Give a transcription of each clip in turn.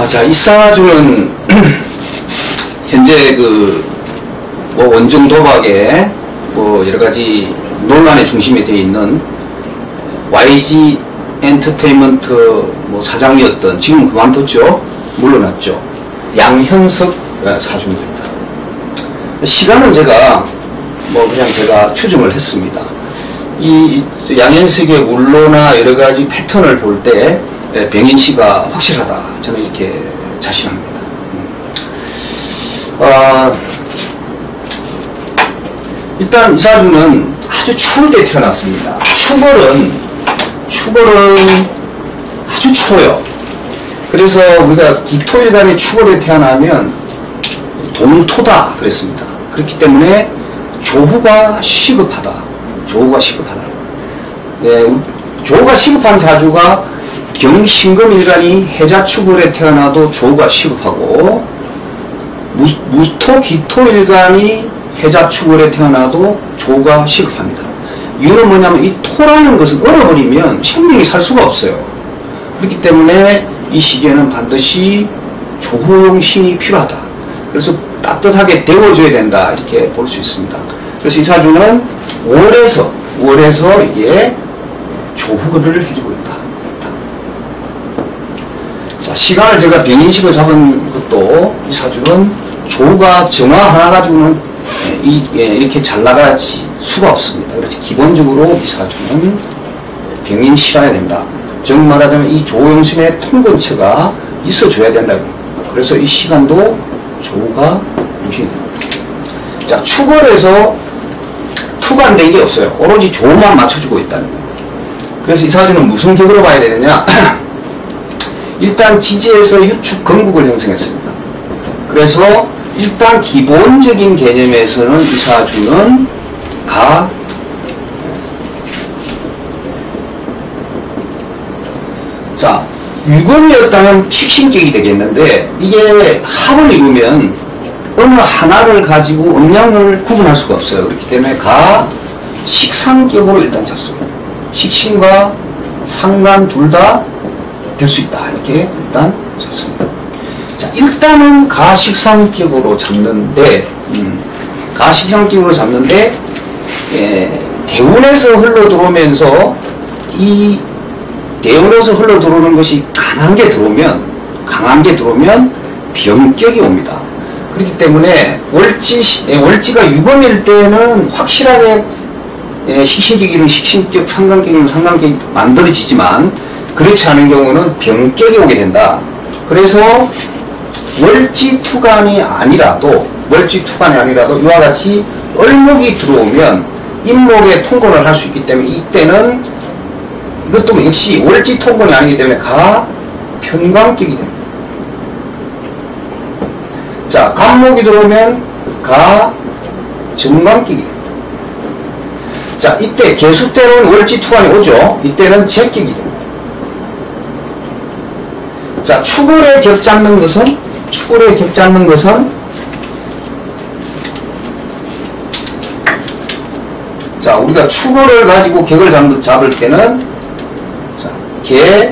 자, 이 사주는 현재 원정 도박에 여러 가지 논란의 중심에 되어 있는 YG 엔터테인먼트 사장이었던, 지금 그만뒀죠. 물러났죠. 양현석 사주입니다. 시간은 제가 그냥 제가 추정을 했습니다. 이 양현석의 울로나 여러 가지 패턴을 볼 때 병인씨가 확실하다, 저는 이렇게 자신합니다. 일단 이 사주는 아주 추울 때 태어났습니다. 추월은 아주 추워요. 그래서 우리가 기토일간의 추월에 태어나면 동토다 그랬습니다. 그렇기 때문에 조후가 시급하다. 조후가 시급한 사주가 경신금일간이 해자축월에 태어나도 조후가 시급하고, 무토기토일간이 해자축월에 태어나도 조후가 시급합니다. 이유는 뭐냐면 이 토라는 것은 얼어버리면 생명이 살 수가 없어요. 그렇기 때문에 이 시기에는 반드시 조호용신이 필요하다. 그래서 따뜻하게 데워줘야 된다, 이렇게 볼 수 있습니다. 그래서 이 사주는 월에서 이게 조후를 해주고 있다. 자, 시간을 제가 병인식으로 잡은 것도, 이 사주는 조후가 정화 하나 가지고는 이렇게 잘 나갈 수가 없습니다. 그래서 기본적으로 이 사주는 병인시라야 된다. 즉 말하자면 이 조용신의 통근처가 있어줘야 된다. 그래서 이 시간도 조후가 용신이 됩니다. 자, 축월에서 투간된 게 없어요. 오로지 조후만 맞춰주고 있다는 거예요. 그래서 이 사주는 무슨 격으로 봐야 되느냐? 일단 지지에서 유축 건국을 형성했습니다. 그래서 일단 기본적인 개념에서는 이 사주는 자, 유금이었다면 식신격이 되겠는데, 이게 합을 이루면 어느 하나를 가지고 음양을 구분할 수가 없어요. 그렇기 때문에 식상격으로 일단 잡습니다. 식신과 상간 둘 다 될 수 있다, 이렇게 일단 잡습니다. 자, 일단은 가식상격으로 잡는데, 대운에서 흘러들어오면서, 이 대운에서 흘러들어오는 것이 강한 게 들어오면 병격이 옵니다. 그렇기 때문에 월지가 유금일 때는 확실하게 식신격이는 식신격, 상간격이는 상간격이 만들어지지만, 그렇지 않은 경우는 병격이 오게 된다. 그래서 월지투간이 아니라도 이와 같이 을목이 들어오면 임목에 통근을 할 수 있기 때문에, 이때는 이것도 역시 월지 통근이 아니기 때문에 편관격이 됩니다. 자, 간목이 들어오면 정관격이 됩니다. 자, 이때 개수 때는 월지 투간이 오죠. 이때는 제격이 됩니다. 자, 축월에 격 잡는 것은 자, 우리가 축월을 가지고 격을 잡을 때는, 자, 개,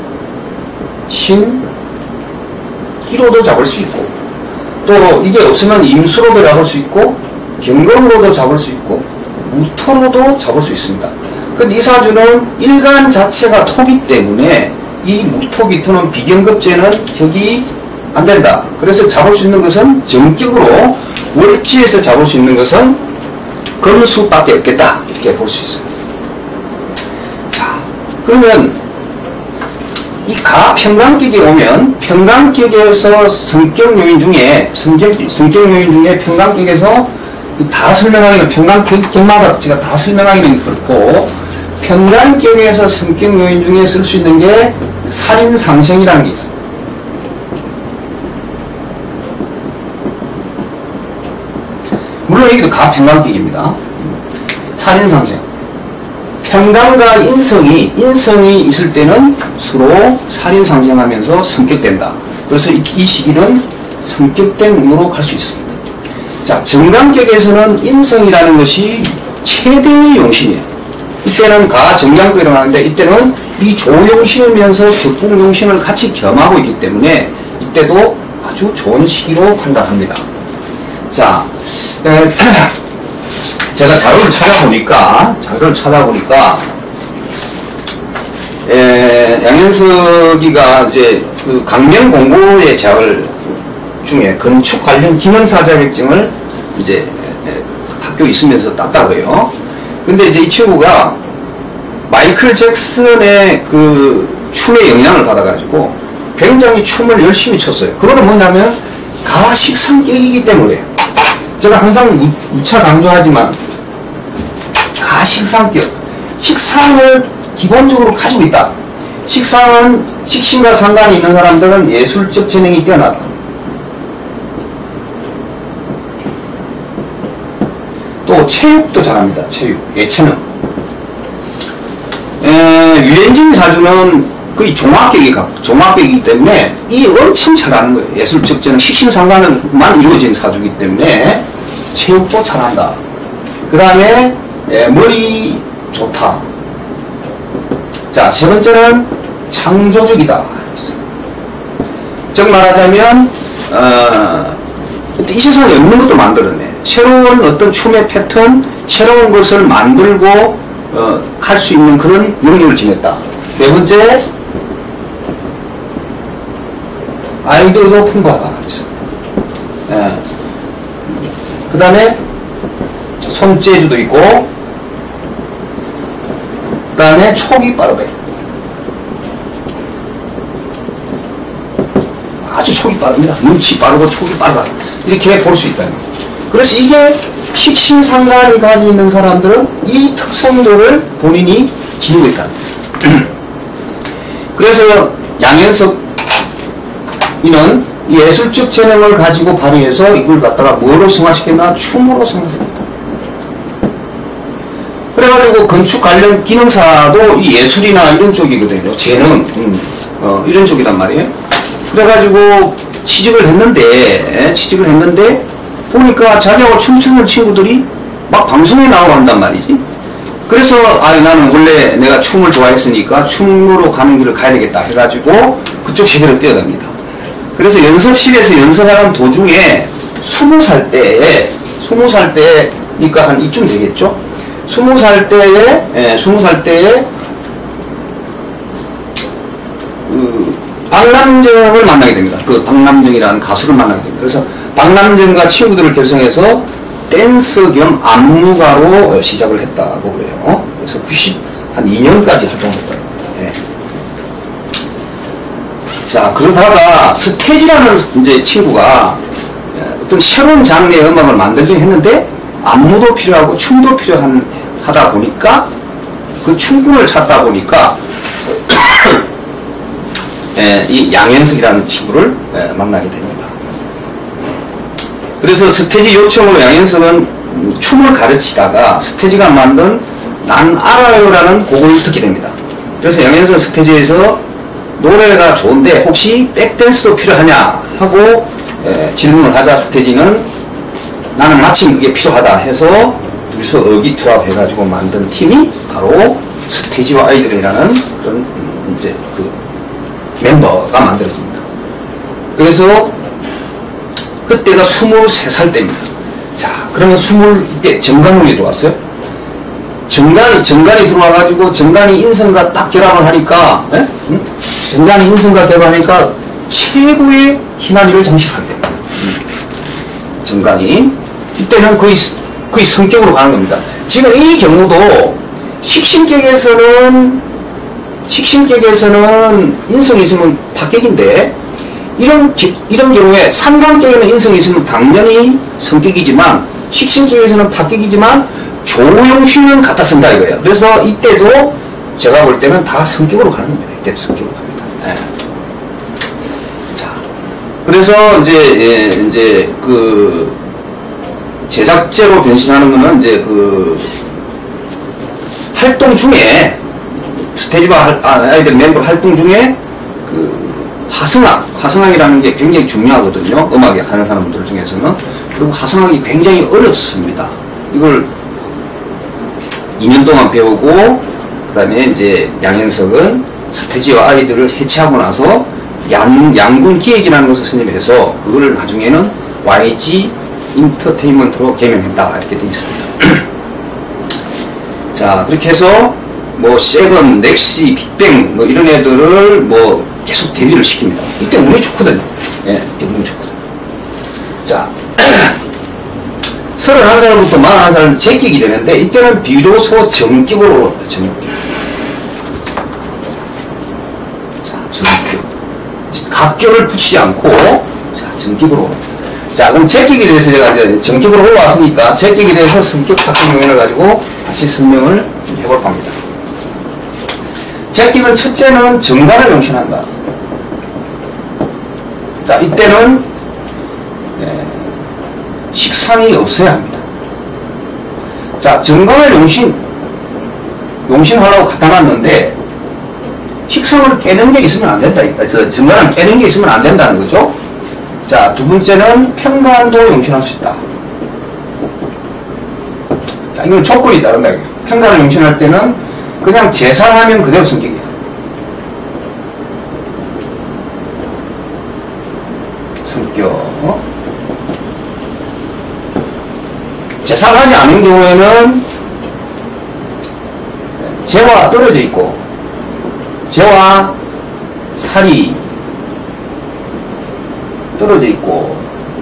신, 기로도 잡을 수 있고, 또 이게 없으면 임수로도 잡을 수 있고, 경금으로도 잡을 수 있고, 무토로도 잡을 수 있습니다. 근데 이 사주는 일간 자체가 토기 때문에 이 무토기토는 비경급제는 격이 안 된다. 그래서 잡을 수 있는 것은 정격으로, 월지에서 잡을 수 있는 것은 금수밖에 없겠다, 이렇게 볼 수 있어요. 자, 그러면 이 편관격이 오면, 편관격에서 성격 요인 중에 편관격에서 다 설명하기는, 편관격마다 제가 다 설명하기는 그렇고, 편관격에서 성격 요인 중에 쓸 수 있는 게 살인상생이라는 게 있어요. 물론 여기도 편관격입니다. 살인상생. 편관과 인성이 있을 때는 서로 살인상생하면서 성격된다. 그래서 이 시기는 성격된 운으로 갈 수 있습니다. 자, 정관격에서는 인성이라는 것이 최대의 용신이에요. 이때는 정관격이라고 하는데, 이때는 이 조용신이면서 격국용신을 같이 겸하고 있기 때문에 이때도 아주 좋은 시기로 판단합니다. 자, 제가 자료를 찾아보니까 양현석이가 이제 그 강명공고의 재학을 중에 건축 관련 기능사 자격증을 이제 학교에 있으면서 땄다고 해요. 근데 이제 이 친구가 마이클 잭슨의 그 춤에 영향을 받아가지고 굉장히 춤을 열심히 췄어요. 그거는 뭐냐면 가식성격이기 때문에, 제가 항상 무차 강조하지만 가식성격, 식상을 기본적으로 가지고 있다. 식상은 식신과 상관이 있는 사람들은 예술적 재능이 뛰어나다. 또 체육도 잘합니다. 체육, 예체능. 유현진 사주는 거의 종합격이기 때문에 이 엄청 잘하는 거예요. 예술적 재능, 식신상관만 이루어진 사주이기 때문에 체육도 잘한다. 그 다음에 머리 좋다. 자, 세 번째는 창조적이다. 즉 말하자면 이 세상에 없는 것도 만들어내. 새로운 어떤 춤의 패턴, 새로운 것을 만들고 할 수 있는 그런 능력을 지녔다. 네 번째, 아이디어도 풍부하다. 그 다음에 손재주도 있고, 그 다음에 촉이 빠르다. 아주 촉이 빠릅니다. 눈치 빠르고 촉이 빠르다. 이렇게 볼 수 있다는 거예요. 그래서 이게 식신상관이 가지고 있는 사람들은 이 특성들을 본인이 지니고 있다는 거예요. 그래서 양현석 이는 예술적 재능을 가지고 발휘해서 이걸 갖다가 뭐로 승화시켰나? 춤으로 승화시켰다. 그래가지고 건축 관련 기능사도 이 예술이나 이런 쪽이거든요. 재능, 이런 쪽이란 말이에요. 그래가지고 취직을 했는데 보니까 자기하고 춤추는 친구들이 막 방송에 나오고 한단 말이지. 그래서 나는 원래 내가 춤을 좋아했으니까 춤으로 가는 길을 가야 되겠다 해가지고 그쪽 세계로 뛰어듭니다. 그래서 연습실에서 연습하는 도중에 20살 때니까 한 이쯤 되겠죠. 20살 때에 그 박남정을 만나게 됩니다. 그 박남정이라는 가수를 만나게 됩니다. 그래서 박남정과 친구들을 결성해서 댄서 겸 안무가로 시작을 했다고 그래요. 그래서 92년까지 활동했다고. 네. 자, 그러다가 스테지라는 이제 친구가 어떤 새로운 장르의 음악을 만들긴 했는데 안무도 필요하고 춤도 필요하다 보니까 그 춤꾼을 찾다 보니까 이 양현석이라는 친구를 만나게 됩니다. 그래서 스테지 요청으로 양현석은 춤을 가르치다가 스테지가 만든 난 알아요라는 곡을 듣게 됩니다. 그래서 양현석 스테지에서 노래가 좋은데 혹시 백댄스도 필요하냐 하고 질문을 하자 스테지는 나는 마침 그게 필요하다 해서 둘이서 의기투합해가지고 만든 팀이 바로 스테지와 아이들이라는 그런 이제 그 멤버가 만들어집니다. 그래서 그때가 23살 때입니다. 자, 그러면 20대 정관운이 들어왔어요. 정관이 들어와가지고 정관이 인성과 딱 결합을 하니까, 정관이 인성과 결합하니까 최고의 희난이를 장식하게 됩니다. 정관이. 이때는 거의 성격으로 가는 겁니다. 지금 이 경우도 식신격에서는 인성이 있으면 박격인데, 이런 경우에 상관격에는 인성이 있으면 당연히 성격이지만, 식신격에서는 박격이지만, 조용히는 갖다 쓴다 이거예요. 그래서 이때도 제가 볼 때는 다 성격으로 가는 겁니다. 이때도 성격으로 갑니다. 네. 자, 그래서 이제 그 제작제로 변신하는 거는 이제 그 활동 중에 스테지와 아이들 멤버 활동 중에 그 화성학이라는 게 굉장히 중요하거든요. 음악에 하는 사람들 중에서는. 그리고 화성학이 굉장히 어렵습니다. 이걸 2년 동안 배우고, 그 다음에 이제 양현석은 스테지와 아이들을 해체하고 나서 양군 기획이라는 것을 선임해서 그거를 나중에는 YG 인터테인먼트로 개명했다 이렇게 되어 있습니다. 자, 그렇게 해서 뭐 세븐, 넥시, 빅뱅 뭐 이런 애들을 뭐 계속 데뷔를 시킵니다. 이때 운이 좋거든요. 예, 이때 운이 좋거든요. 자, 31살부터 41살 제격이 되는데 이때는 비로소 정격으로 정격. 자, 정격. 각격을 붙이지 않고 자, 정격으로. 자, 그럼 제격에 대해서 제가 이제 정격으로 올라왔으니까 제격에 대해서 성격 합격 요인을 가지고 다시 설명을 해볼 겁니다. 제격은 첫째는 정관을 용신한다. 자, 이때는 식상이 없어야 합니다. 자, 정관을 용신하려고 갖다 놨는데 식상을 깨는 게 있으면 안 된다. 정관을 깨는 게 있으면 안 된다는 거죠. 자, 두 번째는 편관도 용신할 수 있다. 자, 이건 조건이 있다. 편관을 용신할 때는 그냥 재산하면 그대로 성격이야. 성격. 재산하지 않은 경우에는 재와 떨어져 있고 재와 살이 떨어져 있고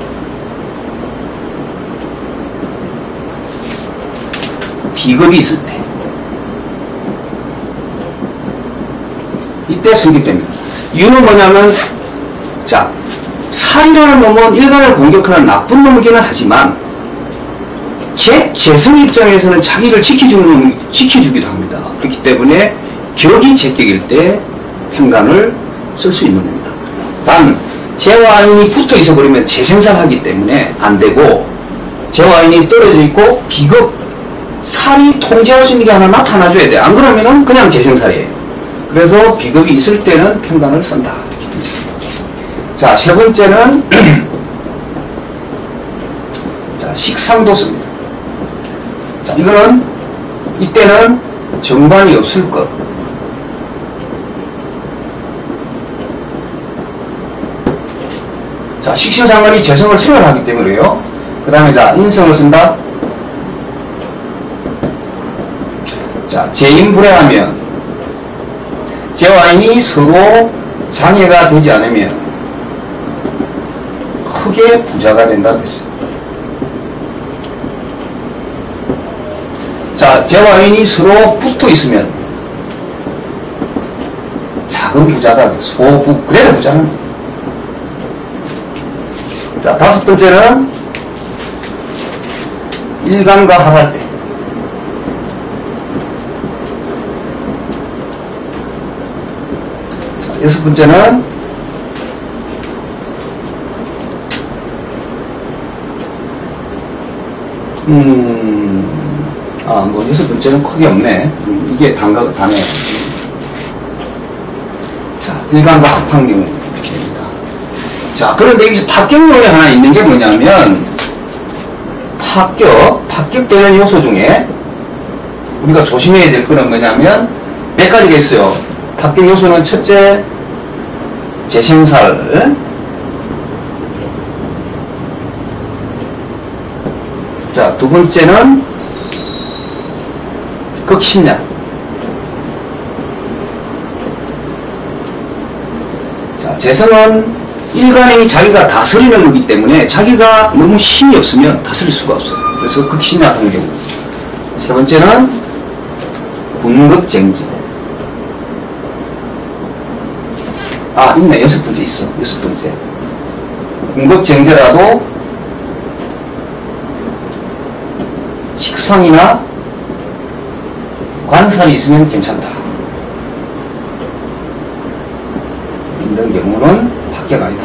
비겁이 있을 때 이때 성격됩니다. 이유는 뭐냐면 자, 살이라는 놈은 일간을 공격하는 나쁜 놈이기는 하지만 재성 입장에서는 자기를 지켜주기도 합니다. 그렇기 때문에 격이 제격일 때 편관을 쓸 수 있는 겁니다. 단 재와 인이 붙어 있어 버리면 재생살하기 때문에 안 되고 재와 인이 떨어져 있고 비겁 살이 통제할 수 있는 게 하나 나타나줘야 돼. 안 그러면은 그냥 재생살이에요. 그래서 비겁이 있을 때는 편관을 쓴다 이렇게 되어 있습니다. 자, 세 번째는 자, 식상도 씁니다. 자, 이거는 이때는 정관이 없을 것. 자, 식신상관이 재성을 체결하기 때문에요. 그 다음에 자, 인성을 쓴다. 자, 재인불회하면 재와 인이 서로 장애가 되지 않으면 크게 부자가 된다고 했어요. 자, 재와 인이 서로 붙어 있으면 작은 부자가 소부, 그래도 부자는. 자, 다섯 번째는 일간과 합할 때. 자, 여섯 번째는 뭐 여섯 번째는 크게 없네. 이게 다네. 자, 일간과 합한 경우 이렇게 됩니다. 자, 그런데 여기서 파격요인이 하나 있는 게 뭐냐면 파격되는 요소 중에 우리가 조심해야 될 거는 뭐냐면 몇 가지가 있어요. 파격 요소는 첫째 재생살, 자, 두 번째는 극신약. 자, 재성은 일간이 자기가 다스리는 거기 때문에 자기가 너무 힘이 없으면 다스릴 수가 없어요. 그래서 극신약 하는 경우. 세 번째는 분극쟁지. 아, 있네. 여섯 번째 있어. 여섯 번째. 분극쟁제라도 식상이나 관살이 있으면 괜찮다. 있는 경우는 합격 아니다.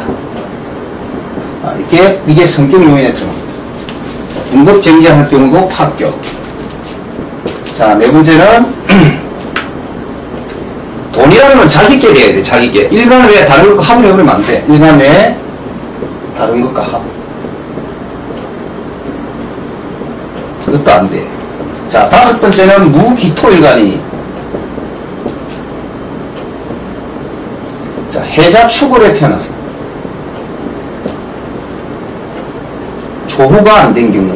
이게 성격 요인에 들어갑니다. 분급쟁제할 경우도 합격. 자, 네 번째는 돈이라는 건 자기께 돼야 돼. 자기께. 일간 외에 다른 것과 합을 해버리면 안 돼. 일간 외에 다른 것과 합. 그것도 안 돼. 자, 다섯 번째는 무기토일간이. 자, 해자축월에 태어나서 조후가 안 된 경우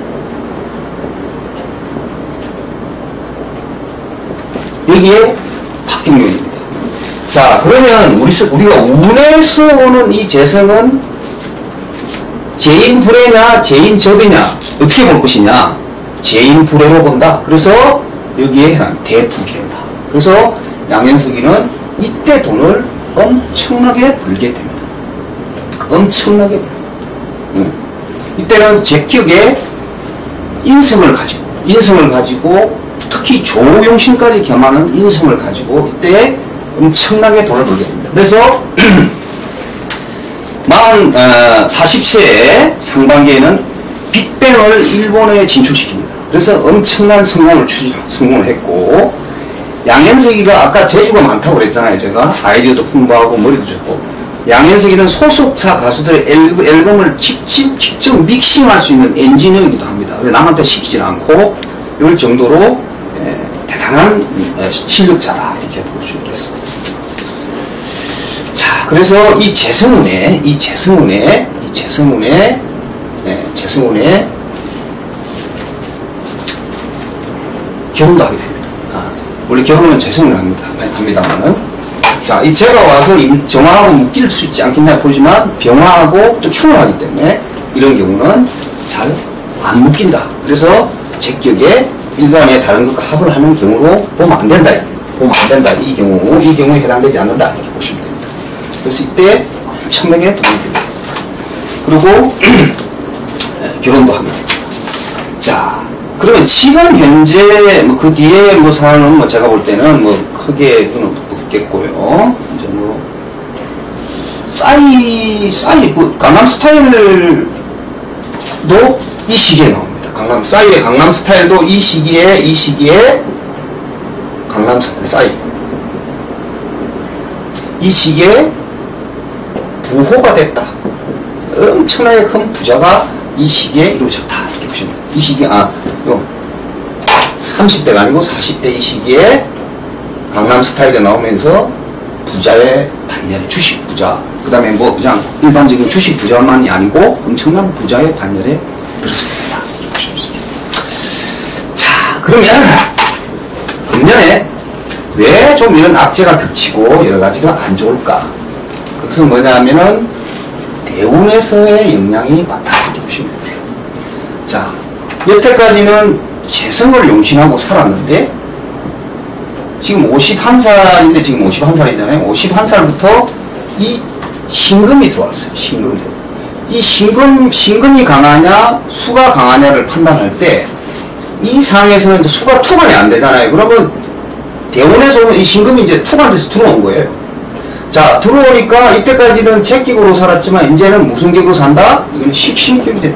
여기에 합격요인입니다. 자, 그러면 우리가 운에서 오는 이 재성은 재인불해냐 재인접이냐 어떻게 볼 것이냐, 재인불해로 본다. 그래서 여기에 대북이란다. 그래서 양현석이는 이때 돈을 엄청나게 벌게 됩니다. 엄청나게 벌어요. 이때는 제 기억에 인성을 가지고 특히 조용신까지 겸하는 인성을 가지고 이때 엄청나게 돈을 벌게 됩니다. 그래서 40세 상반기에는 빅뱅을 일본에 진출시킵니다. 그래서 엄청난 성공을 했고, 양현석이가 아까 재주가 많다고 그랬잖아요. 제가 아이디어도 풍부하고 머리도 좋고, 양현석이는 소속사 가수들의 앨범을 직접 믹싱할 수 있는 엔지니어이기도 합니다. 남한테 시키지 않고 이럴 정도로 대단한 실력자다 이렇게 볼 수 있겠습니다. 자, 그래서 이 재성운에 결혼도 하게 됩니다. 원래 결혼은 재성운을 합니다만은, 자, 이 제가 와서 정화하고 묶일 수 있지 않겠나 보지만 병화하고 또 충을 하기 때문에 이런 경우는 잘 안 묶인다. 그래서 제 기억에 일간의 다른 것과 합을 하는 경우로 보면 안 된다. 이 경우에 해당되지 않는다. 이렇게 보시면 됩니다. 그래서 이때 엄청나게 도움이 됩니다. 그리고 결혼도 하게 됩니다. 자, 그러면 지금 현재 그 뒤에 사항은 제가 볼 때는 크게 없겠고요. 이제 강남 스타일도 이 시기에 나옵니다. 강남 스타일도 이 시기에 강남 스타일 이 시기에 부호가 됐다. 엄청나게 큰 부자가 이 시기에 이루어졌다. 이렇게 보시면 됩니다. 이 시기에 30대가 아니고 40대 이 시기에 강남 스타일에 나오면서 부자의 반열에 주식 부자, 그 다음에 그냥 일반적인 주식 부자만이 아니고 엄청난 부자의 반열에 들었습니다. 자, 그러면 금년에 왜 좀 이런 악재가 겹치고 여러 가지가 안 좋을까? 그것은 뭐냐면은 대운에서의 영향이 많다 이렇게 보시면 됩니다. 자, 여태까지는 재성을 용신하고 살았는데 지금 51살인데 지금 51살이잖아요. 51살부터 이 신금이 들어왔어요. 이 신금이 강하냐 수가 강하냐를 판단할 때 이 상황에서는 이제 수가 투간이 안 되잖아요. 그러면 대운에서 오는 이 신금이 이제 투간돼서 들어온 거예요. 자, 들어오니까 이때까지는 제격으로 살았지만 이제는 무슨 격으로 산다? 이거는 식신격이 된다.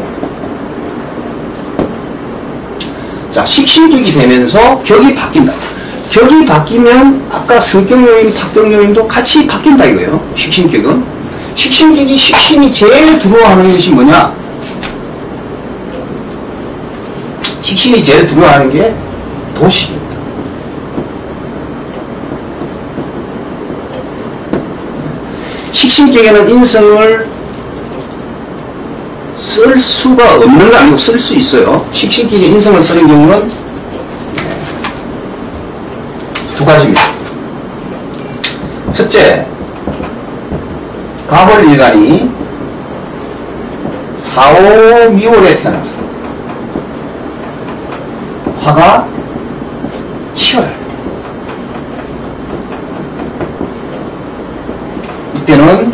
자, 식신격이 되면서 격이 바뀐다. 격이 바뀌면 아까 성격요인, 합격요인도 같이 바뀐다 이거예요. 식신격은. 식신이 제일 두려워하는 것이 뭐냐? 식신이 제일 두려워하는 게 도식입니다. 식신격에는 인성을 쓸 수가 없는 거 아니고 쓸 수 있어요. 식신격에 인성을 쓰는 경우는 두 가지입니다. 첫째, 갑월일간이 4, 5, 미월에 태어나서 화가 치열할 때 이때는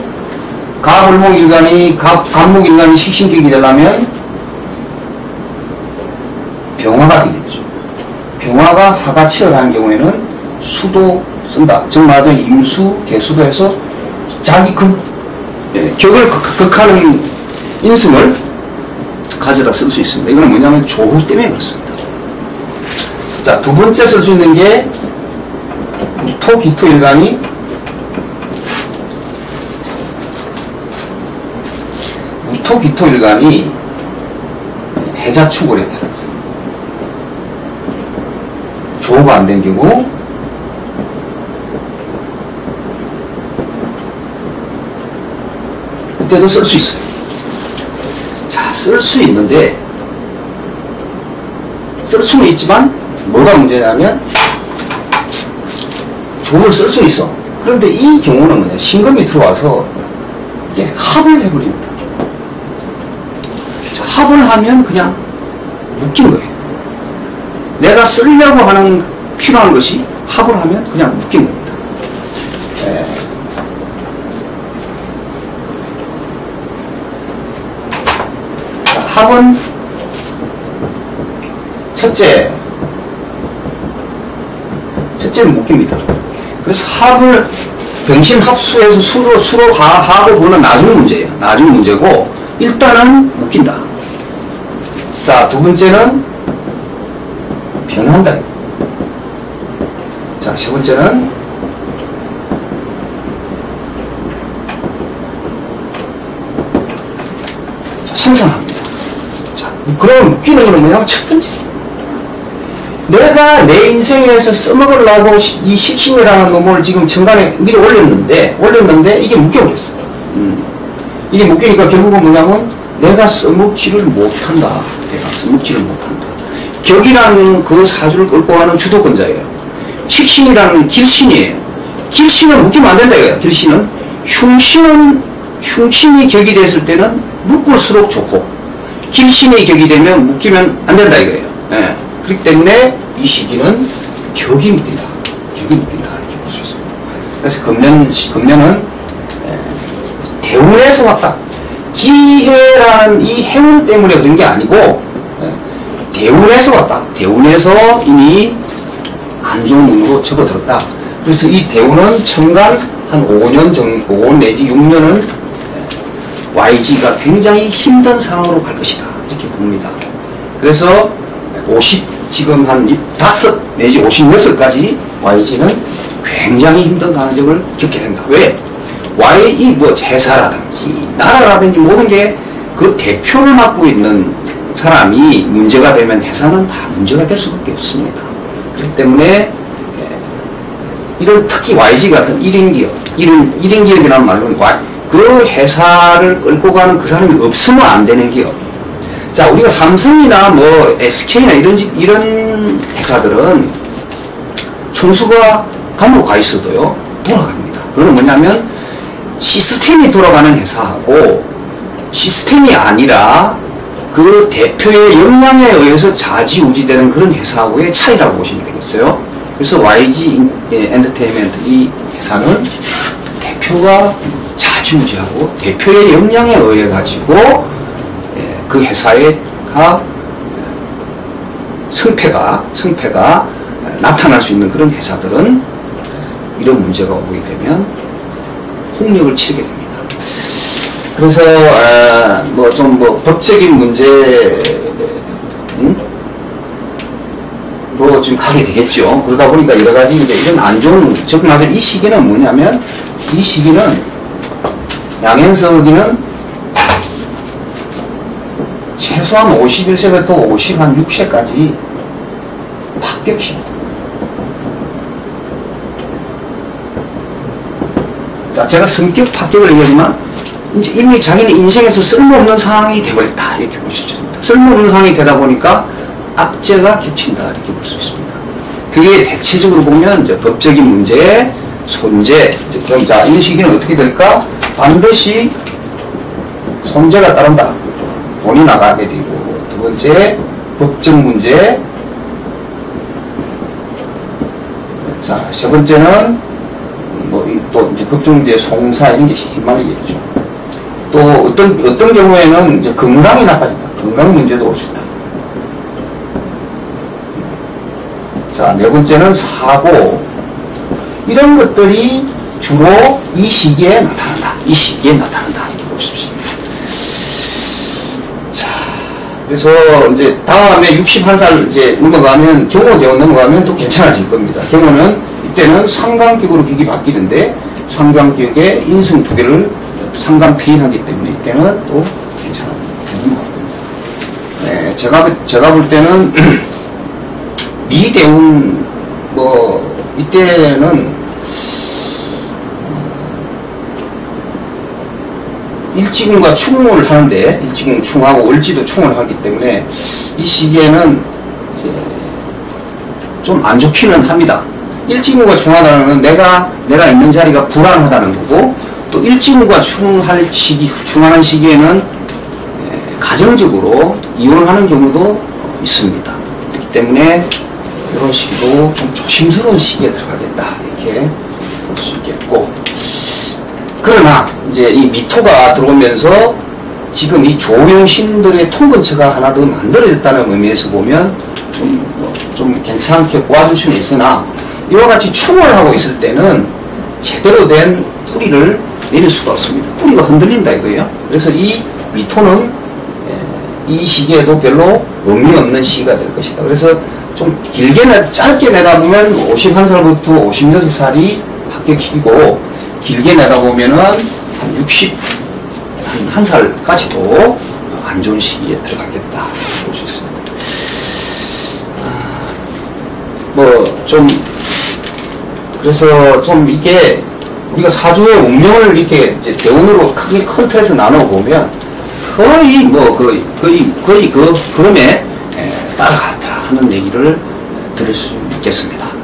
갑목일간이 식신격이 되려면 병화가 되겠죠. 병화가 화가 치열한 경우에는 수도 쓴다. 즉 말하자면 임수, 개수도 해서 자기 격을 극하는 인성을 가져다 쓸 수 있습니다. 이거는 뭐냐면 조후 때문에 그렇습니다. 자, 두 번째 쓸 수 있는 게 무토기토일간이 해자축월에 따라서 조후가 안 된 경우 그때도 쓸 수 있어요. 자, 쓸 수 있는데, 쓸 수는 있지만, 뭐가 문제냐면, 조를 쓸 수 있어. 그런데 이 경우는 뭐냐, 신금이 들어와서, 이게 합을 해버립니다. 자, 합을 하면 그냥 묶인 거예요. 내가 쓰려고 하는, 필요한 것이 합을 하면 그냥 묶인 겁니다. 자, 합은 첫째는 묶입니다. 그래서 합을 병신 합수해서 수로 합을 보는 나중 문제예요. 나중 문제고 일단은 묶인다. 자, 두 번째는 변한다. 자, 세 번째는 생산합니다. 자, 그러면 묶이는 거는 뭐냐면 첫 번째, 내가 내 인생에서 써먹으려고 이 식신이라는 놈을 지금 천간에 미리 올렸는데 이게 묶여버렸어. 이게 묶이니까 결국은 뭐냐면 내가 써먹지를 못한다. 내가 써먹지를 못한다. 격이라는 그 사주를 끌고 가는 주도권자예요. 식신이라는 길신이에요. 길신은 묶이면 안 된다 이거예요. 길신은 흉신이 격이 됐을 때는 묶을수록 좋고 길신이 격이 되면 묶이면 안 된다 이거예요. 예. 그렇기 때문에 이 시기는 격이 묶인다. 격이 묶인다. 이렇게 볼 수 있습니다. 그래서 금년은 대운에서 왔다. 기해라는 이 행운 때문에 그런 게 아니고 대운에서 왔다. 대운에서 이미 안 좋은 운으로 접어들었다. 그래서 이 대운은 천간 한 5년 내지 6년은 YG가 굉장히 힘든 상황으로 갈 것이다. 이렇게 봅니다. 그래서 지금 한 5 내지 56까지 YG는 굉장히 힘든 강적을 겪게 된다. 왜? 제사라든지 나라라든지 모든 게 그 대표를 맡고 있는 사람이 문제가 되면 회사는 다 문제가 될 수밖에 없습니다. 그렇기 때문에 이런 특히 YG 같은 1인 기업이라는 말로는 그 회사를 끌고 가는 그 사람이 없으면 안 되는 기업. 자, 우리가 삼성이나 뭐 SK나 이런 회사들은 총수가 감옥 가 있어도요 돌아갑니다. 그건 뭐냐면 시스템이 돌아가는 회사하고 시스템이 아니라 그 대표의 역량에 의해서 좌지우지되는 그런 회사하고의 차이라고 보시면 되겠어요. 그래서 YG 엔터테인먼트 이 회사는 대표가 좌지우지하고 대표의 역량에 의해 가지고 그 회사의 승패가 나타날 수 있는 그런 회사들은 이런 문제가 오게 되면 홍역을 치르게 됩니다. 그래서 법적인 문제로 지금 가게 되겠죠. 그러다 보니까 여러 가지 이제 이런 안 좋은 즉 맞아 이 시기는 뭐냐면 이 시기는 양행석이는 최소한 51세부터 56세까지 합격입니다. 자, 제가 성격 합격을 얘기하지만 이제 이미 자기는 인생에서 쓸모없는 상황이 되어버렸다 이렇게 볼 수 있습니다. 쓸모없는 상황이 되다 보니까 악재가 겹친다 이렇게 볼 수 있습니다. 그게 대체적으로 보면 이제 법적인 문제, 손재, 그럼 자, 이 시기는 어떻게 될까? 반드시 손재가 따른다. 돈이 나가게 되고, 두 번째 법적 문제, 자, 세 번째는 또 이제 법적 문제, 송사 이런 게 휘말리겠죠. 또 어떤 경우에는 이제 건강이 나빠진다. 건강 문제도 올 수 있다. 자, 네 번째는 사고. 이런 것들이 주로 이 시기에 나타난다. 이 시기에 나타난다. 이렇게 볼 수 있습니다. 자, 그래서 이제 다음에 61살 이제 넘어가면, 경호대원 넘어가면 또 괜찮아질 겁니다. 경호는 이때는 상관격으로 격이 바뀌는데, 상관격에 인성 두 개를 상관 폐인하기 때문에 이때는 또 괜찮아요. 네, 제가 볼 때는 미대운 이때는 일지군과 충을 하는데, 일지군 충하고 월지도 충을 하기 때문에 이 시기에는 이제 좀 안 좋기는 합니다. 일지군과 충하다는 건 내가 있는 자리가 불안하다는 거고, 또 일지군과 충하는 시기에는 가정적으로 이혼하는 경우도 있습니다. 그렇기 때문에 이런 시기도 좀 조심스러운 시기에 들어가겠다, 이렇게 볼 수 있겠고, 그러나 이제 이 미토가 들어오면서 지금 이 조용신들의 통근처가 하나 더 만들어졌다는 의미에서 보면 좀 괜찮게 보아줄 수는 있으나, 이와 같이 충을 하고 있을 때는 제대로 된 뿌리를 내릴 수가 없습니다. 뿌리가 흔들린다 이거예요. 그래서 이 미토는 이 시기에도 별로 의미 없는 시기가 될 것이다. 그래서 좀 짧게 내다보면 51살부터 56살이 합격이고, 길게 내다보면은 한 61살까지도 안 좋은 시기에 들어가겠다 볼 수 있습니다. 그래서 좀 이게 우리가 사주의 운명을 이렇게 이제 대운으로 크게 큰 틀에서 나눠보면 거의 그 흐름에 따라가더라 하는 얘기를 드릴 수 있겠습니다.